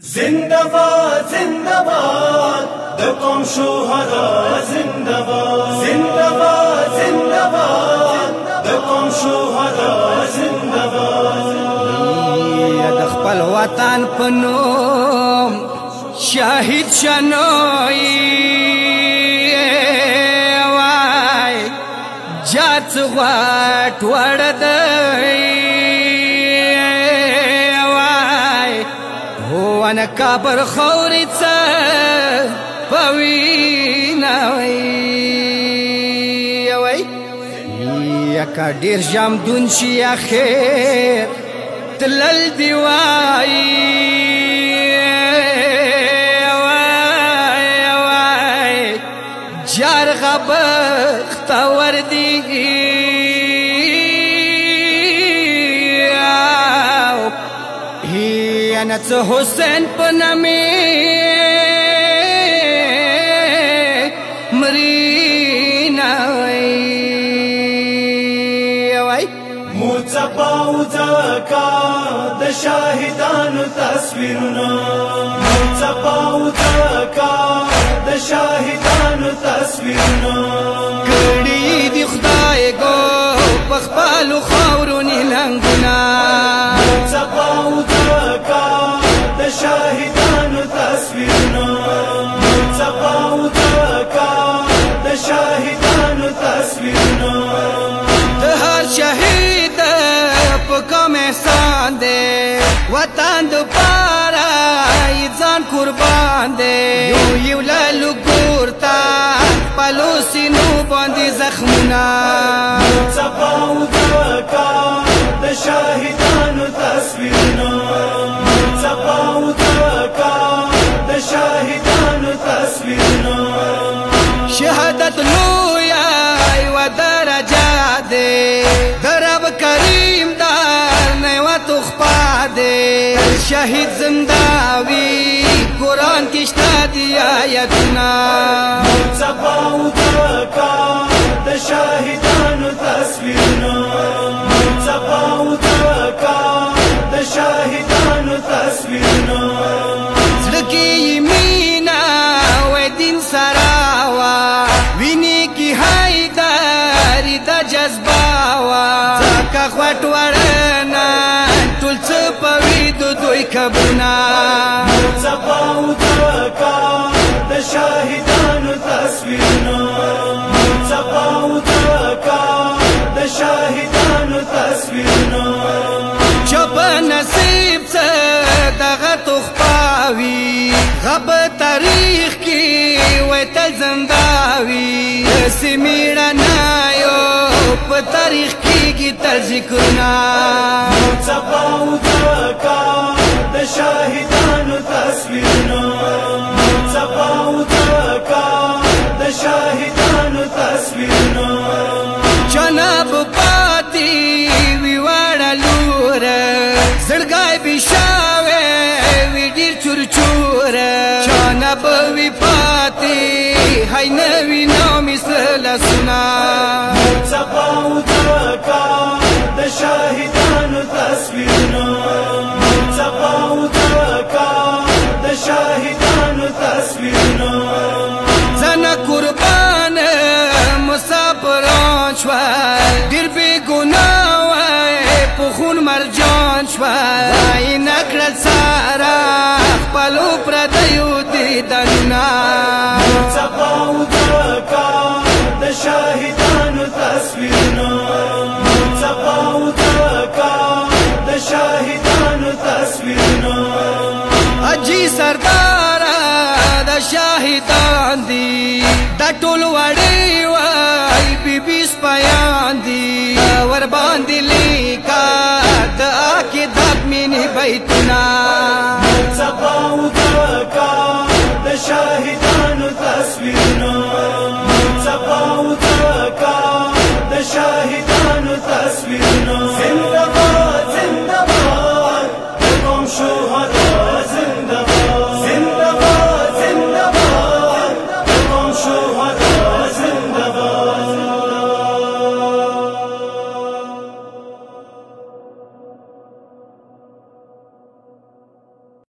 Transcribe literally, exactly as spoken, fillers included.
जिंदाबाद जिंदाबाद द कौम शोहदा जिंदाबाद जिंदाबाद जिंदाबाद द कौम शोहदा जिंदाबाद د خپل وطن په نوم شهید شنوي وای جات غټ وړدای وای هو انا کبر خوري څه پوینا وای وای یا کا ډیر جام دون شي اخر تلل دی وای وای وای جار غبخت وردی هی انا څه حسین پنامه مرینا وای موڅه پاوځه کا د شاهدانو تصویرونه موڅه پاوځه کا د شاهدانو تصویرونه کړي دی خدای کو په خپل خاورونو لنګونه موڅه پاوځه کا د شاهدانو تصویرونه موڅه پاوځه کا د شاهدانو تصویرونه د هر شهید په کوم احسان دی وطن د پاره ځان قربان دی یو یو لالو ګورتا پلوسینو باندې زخمونه موڅه پاوځه کا د شاهدانو تصویرونه موڅه پاوځه کا د شاهدانو تصویرونه شهادت لویا یو درجه دی درب کریم دار نه و تخپا دی شهید زنداوی قرآن کشتا دی آیتنا موڅه پاوځه کا د شاهدانو تصویرونه موڅه پاوځه کا د شاهدانو تصویرونه زړګي مینا و دین سراوا ویني کی حیداری د جذبه وا ځکه غټ ورنا ټول څه پوي د دوی کبنا موڅه پاوځه کا د شاهدانو تصویرونه موڅه پاوځه کا د شاهدانو تصویرونه چپ نصیب څه دغه تخپاوي غب تاریخ کی وای تل زنداوي سیمیړه نایو په تاریخ کې تل ذکرنا موڅه پاوځه کا د شاهدانو تصویرونه موڅه پاوځه کا د شاهدانو تصویرونه جناب پاتی وی وړلور زړګای بشاوي وی ډیر چور چور جناب وی پاتی هاي نوی نو مثل سنا موڅه پاوځه کا د شاهدانو تصویرونه موڅه پاوځه کا د شاهدانو تصویرونه زنه قربان مسافران شوال ډیر بی ګناه وای په خون مرجان شوال نکړل سارا خپلو پردیو دي دنا موڅه پاوځه کا د شاهدانو تصویرونه موڅه پاوځه کا د شاهدانو تصویرونه اجي سردار د شاهدان دي د ټول وړي وای بي بي سپيان دي ور باندې لیکا د عقیدت مینه بیتنا